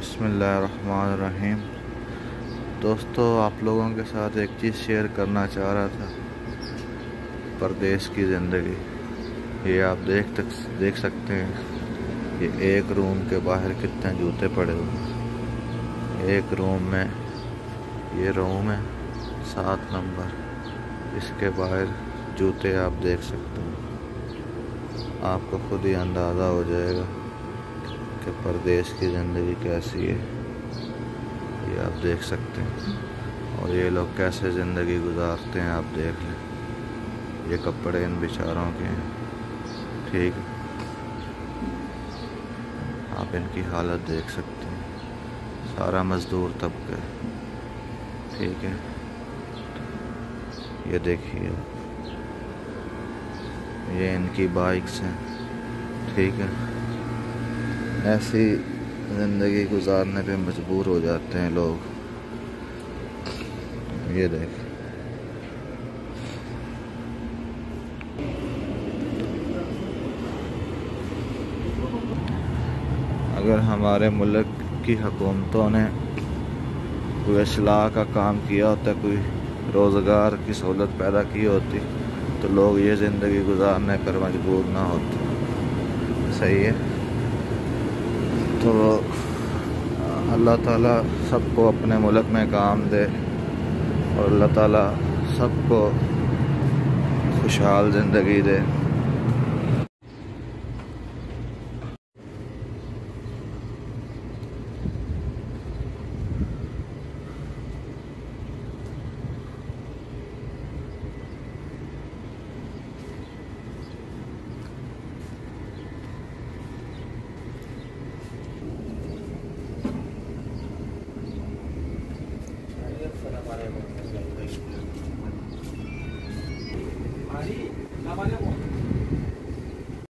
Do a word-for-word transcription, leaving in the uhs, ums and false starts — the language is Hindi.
बिस्मिल्लाहिर्रहमानिर्रहीम। दोस्तों, आप लोगों के साथ एक चीज़ शेयर करना चाह रहा था। परदेश की ज़िंदगी। ये आप देख तक देख सकते हैं कि एक रूम के बाहर कितने जूते पड़े हुए हैं। एक रूम में, ये रूम है सात नंबर, इसके बाहर जूते आप देख सकते हैं। आपको खुद ही अंदाज़ा हो जाएगा कि परदेश की ज़िंदगी कैसी है। ये आप देख सकते हैं, और ये लोग कैसे ज़िंदगी गुजारते हैं आप देख लें। ये कपड़े इन बेचारों के हैं, ठीक है। आप इनकी हालत देख सकते हैं। सारा मज़दूर तबका है, ठीक है। ये देखिए, ये इनकी बाइक्स हैं, ठीक है। ऐसी ज़िंदगी गुजारने पे मजबूर हो जाते हैं लोग। ये देख, अगर हमारे मुल्क की हुकूमतों ने कोई इस्लाह का काम किया होता, कोई रोज़गार की सहूलत पैदा की होती, तो लोग ये ज़िंदगी गुजारने पर मजबूर ना होते। सही है। तो अल्लाह ताला सबको अपने मुल्क में काम दे, और अल्लाह ताला सबको खुशहाल ज़िंदगी दे। Mari, namanya apa?